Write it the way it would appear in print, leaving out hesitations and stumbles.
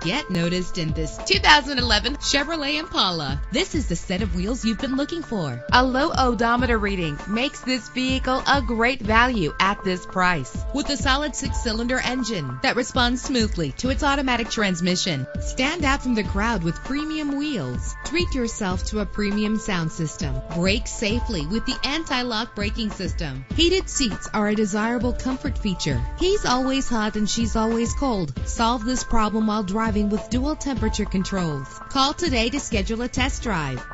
Get noticed in this 2011 Chevrolet Impala. This is the set of wheels you've been looking for. A low odometer reading makes this vehicle a great value at this price. With a solid 6-cylinder engine that responds smoothly to its automatic transmission. Stand out from the crowd with premium wheels. Treat yourself to a premium sound system. Brake safely with the anti-lock braking system. Heated seats are a desirable comfort feature. He's always hot and she's always cold. Solve this problem while driving with dual temperature controls. Call today to schedule a test drive.